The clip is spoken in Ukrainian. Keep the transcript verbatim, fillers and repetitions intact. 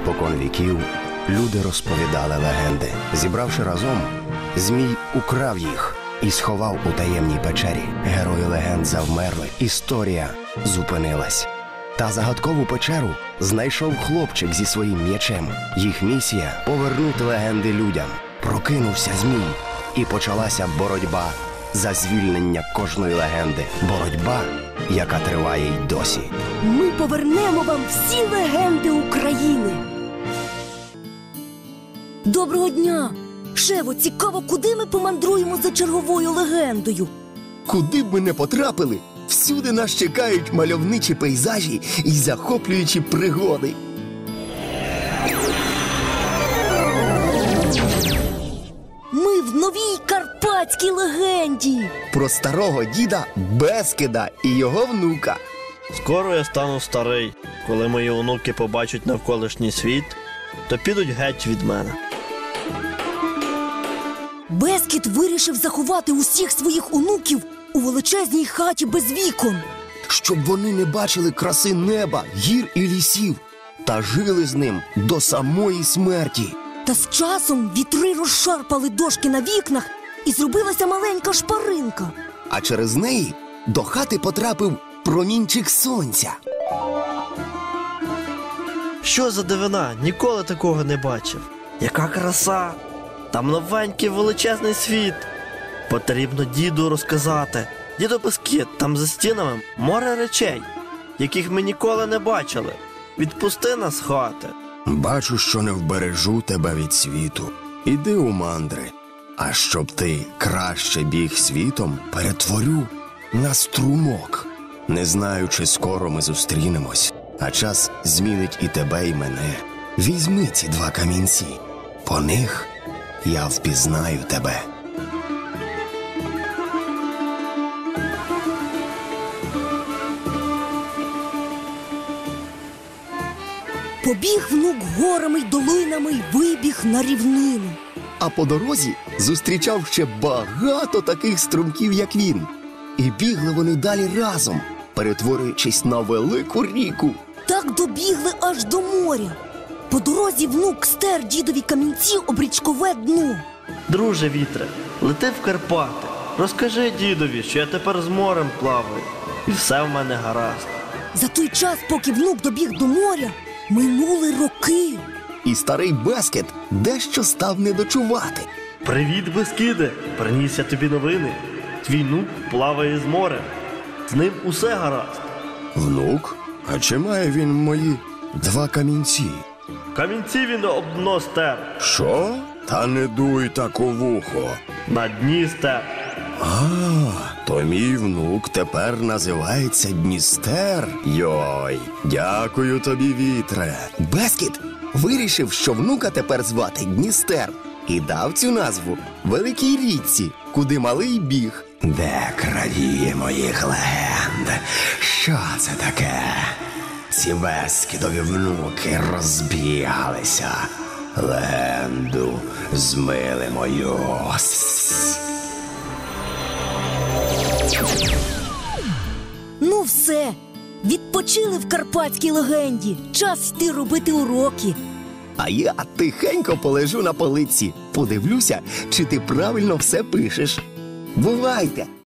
Спокон віків люди розповідали легенди. Зібравши разом, Змій украв їх і сховав у таємній печері. Герої легенд завмерли, історія зупинилась. Та загадкову печеру знайшов хлопчик зі своїм м'ячем. Їх місія – повернути легенди людям. Прокинувся Змій, і почалася боротьба за звільнення кожної легенди. Боротьба, яка триває й досі. Ми повернемо вам всі легенди України. Доброго дня! Шево, цікаво, куди ми помандруємо за черговою легендою? Куди б ми не потрапили, всюди нас чекають мальовничі пейзажі і захоплюючі пригоди. Ми в новій карпатській легенді. Про старого діда Бескида і його внука. Скоро я стану старий. Коли мої онуки побачать навколишній світ, то підуть геть від мене. Бескид вирішив заховати усіх своїх онуків у величезній хаті без вікон. Щоб вони не бачили краси неба, гір і лісів, та жили з ним до самої смерті. Та з часом вітри розшарпали дошки на вікнах і зробилася маленька шпаринка. А через неї до хати потрапив промінчик сонця. Що за дивина? Ніколи такого не бачив. Яка краса! Там новенький величезний світ. Потрібно діду розказати. Діду Бескид, там за стінами море речей, яких ми ніколи не бачили. Відпусти нас з хати. Бачу, що не вбережу тебе від світу. Іди у мандри. А щоб ти краще біг світом, перетворю на струмок. Не знаю, чи скоро ми зустрінемось, а час змінить і тебе, і мене. Візьми ці два камінці. По них я впізнаю тебе. Побіг внук горами й долинами й вибіг на рівнину. А по дорозі зустрічав ще багато таких струмків, як він. І бігли вони далі разом, перетворюючись на велику ріку. Так добігли аж до моря. По дорозі внук стер дідові камінці об річкове дно. Друже вітре, лети в Карпати. Розкажи дідові, що я тепер з морем плаваю. І все в мене гаразд. За той час, поки внук добіг до моря, минули роки. І старий Бескид дещо став недочувати. Привіт, Бескиде! Приніс я тобі новини. Твій внук плаває з морем. З ним усе гаразд. Внук? А чи має він мої два камінці? Камінці він об дно стер. Що? Та не дуй так у вухо. На дні стер. А, то мій внук тепер називається Дністер. Йой, дякую тобі, вітре. Бескид вирішив, що внука тепер звати Дністер, і дав цю назву великій річці, куди малий біг. Де крадії моїх легенд? Що це таке? Ці Бескидові внуки розбігалися. Легенду змили мою. Ну все, відпочили в карпатській легенді. Час йти робити уроки. А я тихенько полежу на полиці, подивлюся, чи ти правильно все пишеш. Бувайте!